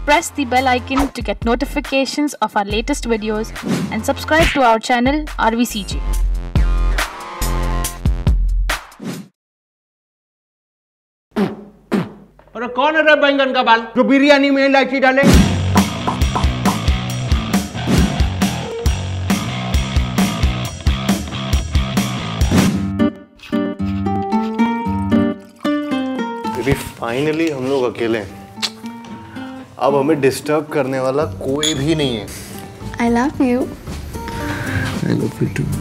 press the bell icon to get notifications of our latest videos and subscribe to our channel RVCG. अरे कौन है रे बैंगन का बाल जो बिरयानी में इलायची डाले? बेबी फाइनली हम लोग अकेले हैं। अब हमें डिस्टर्ब करने वाला कोई भी नहीं है। I love you. I love you too.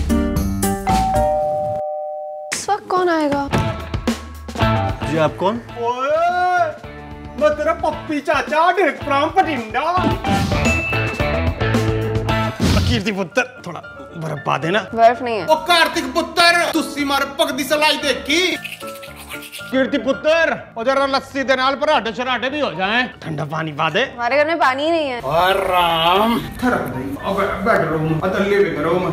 इस वक्त कौन आएगा? जी आप कौन? ओए, मैं तेरा पप्पी चाचा डेक फ्रॉम पटिंडा। कीर्ति पुत्र थोड़ा बर्फ पा देना। बर्फ नहीं है। ओ कार्तिक पुत्र तुसी मारे पगदी सलाई देखी। कीर्ति पुत्र और जरा लस्सी दे नाल पराठे शराठे भी हो जाएं। ठंडा पानी पा दे। हमारे घर में पानी ही नहीं है। आराम अब बेडरूम अदल्ले बेडरूम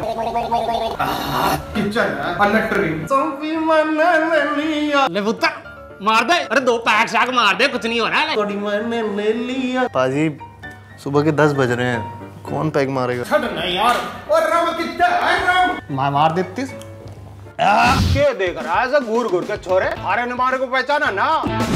किचन लैट्रिन सोफी मन लिया ले पुत्र मार दे। अरे 2 पैक शाक मार दे, कुछ नहीं हो रहा है। थोड़ी मैंने ले लिया। पाजी सुबह के 10 बज रहे हैं, कौन पैक मारेगा? छड़ नहीं यार। और राम कितना है राम? मार देती के देख रहा है ऐसा घूर घूर के छोरे? अरे ने मारे को पहचाना ना।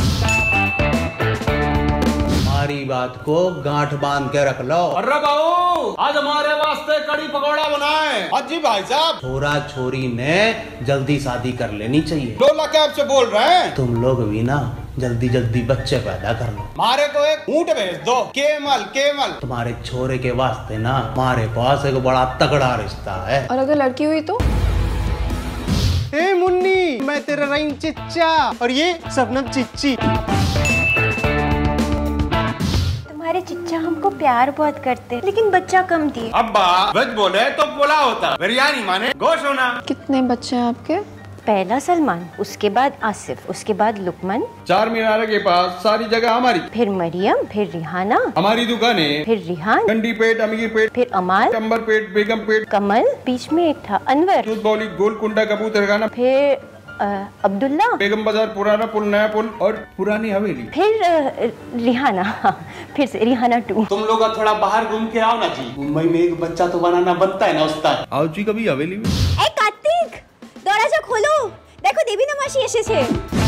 हमारी बात को गांठ बांध के रख लो। अरे बाबू आज हमारे वास्ते कड़ी पकौड़ा बनाए। हाजी भाई साहब छोरा छोरी ने जल्दी शादी कर लेनी चाहिए। डोला कैब से बोल रहे हैं। तुम लोग भी ना जल्दी जल्दी बच्चे पैदा कर लो। मारे को एक ऊंट भेज दो। केमल केमल तुम्हारे छोरे के वास्ते ना हमारे पास एक बड़ा तगड़ा रिश्ता है। और अगर लड़की हुई तो? ए मुन्नी मैं तेरा रहीम चिच्चा और ये सबनम चिच्ची। तुम्हारे चिच्चा हमको प्यार बहुत करते लेकिन बच्चा कम दिए। अब्बा वेज बोले तो पोला होता, बिरयानी माने गोश होना। कितने बच्चे हैं आपके? पहला सलमान, उसके बाद आसिफ, उसके बाद लुकमान, 4 मीनार के पास सारी जगह हमारी। फिर मरियम, फिर रिहाना, हमारी दुकानें, फिर रिहान, गंडी पेट, अमीर पेट, फिर अमाल, चंबर पेट, बेगम पेट, कमल, बीच में एक था अनवर, दूध बौली, गोलकुंडा, कबूतर खाना, फिर अब्दुल्ला, बेगम बाजार, पुराना पुल, नया पुल और पुरानी हवेली, फिर रिहाना, फिर से रिहाना 2। तुम लोग थोड़ा बाहर घूम के आओ ना जी। मुंबई में एक बच्चा तो बनाना बनता है ना उस्ताद। आओ जी कभी हवेली में। ए कार्तिक दरवाजा खोलो, देखो देवी नमाशी एसेছে।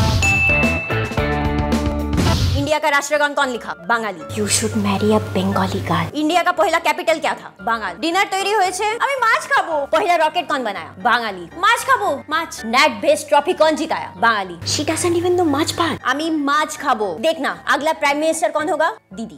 इंडिया का राष्ट्रगान कौन लिखा? Bengali. You should marry a Bengali girl। India का पहला कैपिटल क्या था? बांगाल। डिनर तैयारी হয়েছে, আমি মাছ খাবো। पहला रॉकेट कौन बनाया? बांगाली। माछ खाबो, माछ। नेट बेस्ट ट्रॉफी कौन जिताया? Bangali. She doesn't even know माछ part। আমি माछ खाबो। देखना अगला प्राइम मिनिस्टर कौन होगा? दीदी।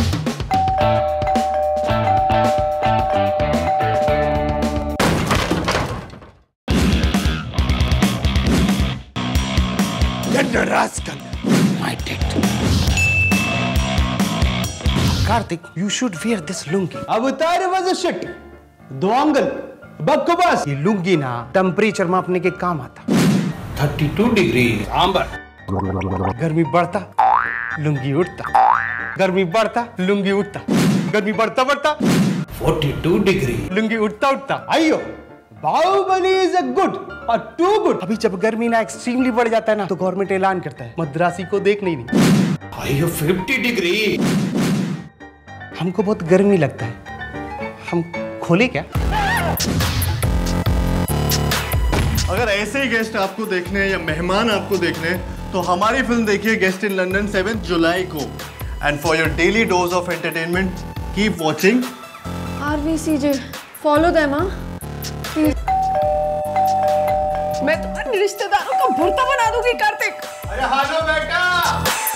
Kartik you should wear this lungi. अब तारे वजह शिट दोंगल बकवास। ये लुंगी ना टेम्परेचर मापने के काम आता। 32 डिग्री आंबर। गर्मी बढ़ता लुंगी उठता, गर्मी बढ़ता लुंगी उठता, गर्मी बढ़ता बढ़ता 42 डिग्री लुंगी उठता उठता। आइयो बाहुबली इज अ गुड और टू गुड। अभी जब गर्मी ना एक्सट्रीमली बढ़ जाता है ना तो गवर्नमेंट ऐलान करता है मद्रासी को देखने ही नहीं। आइयो 50 डिग्री। हमको बहुत गर्मी लगता है, हम खोले क्या? अगर ऐसे ही गेस्ट आपको देखने हैं या मेहमान आपको देखने हैं तो हमारी फिल्म देखिए गेस्ट इन लंदन 7 जुलाई को। And for your daily dose of entertainment keep watching RVCG। Follow them हाँ प्लीज। मैं तुम्हारे रिश्तेदारों का भुर्ता बना दूंगी कार्तिक। अरे हेलो बेटा।